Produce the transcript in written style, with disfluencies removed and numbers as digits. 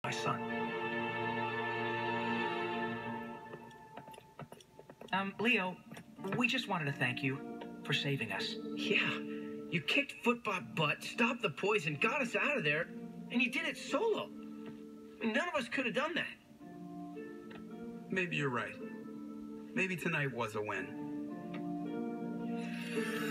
my son. Leo, we just wanted to thank you for saving us. Yeah, you kicked Footbot butt, stopped the poison, got us out of there, and you did it solo. None of us could have done that. Maybe you're right. Maybe tonight was a win.